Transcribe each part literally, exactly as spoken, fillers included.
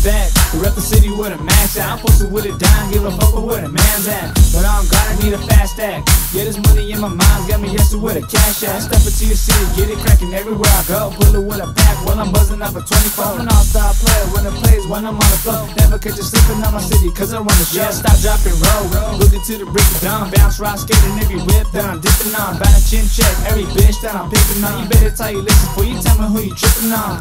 back. We rep the city with a max out. I'm posted with a dime, give a fuck with where the man's at. But I don't gotta need a fast act. Yeah, this money in my mind's got me yesterday with a cash act. Step into your city, get it cracking everywhere I go. Pull it with a pack while I'm buzzing up a twenty-four. I'm an all-star player when it plays, when I'm on the floor. Never catch you sleeping on my city, cause I run the show. Yeah, stop, drop, and roll. Looking to the break of dawn. Bounce, ride, skating every whip that I'm dipping on. Bout a chin check, every bitch that I'm picking on. You better tell you listen before you tell me who you tripping on.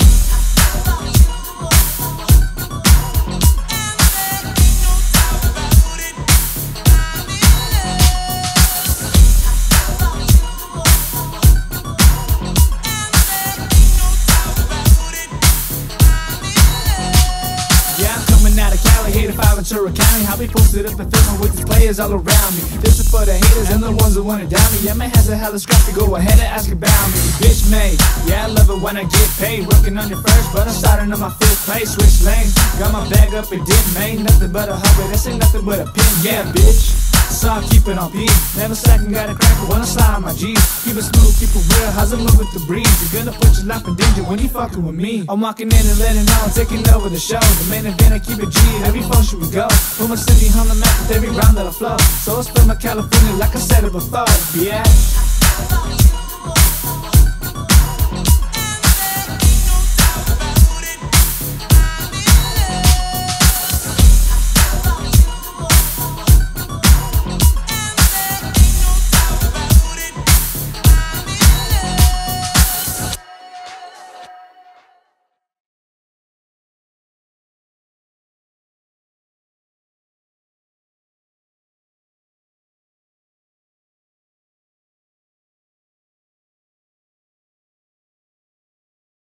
Ventura County, how we posted up and filming with these players all around me. This is for the haters and the ones that wanna down me. Yeah, man has a hella scrappy, go ahead and ask about me. Bitch made, yeah, I love it when I get paid. Working on your first, but I'm starting on my fifth place. Switch lanes, got my bag up and didn't make nothing but a hubby. This ain't nothing but a pin, yeah, bitch. So I keep it on beat. Never slacking, got a cracker when I slide on my G's. Keep it smooth, keep it real, how's it move with the breeze? You're gonna put your life in danger when you fucking with me. I'm walking in and letting know, taking over the show. The main event, I keep it G, every function we go. Put my city on the map with every round that I flow. So I spend my California like I said it before, bitch.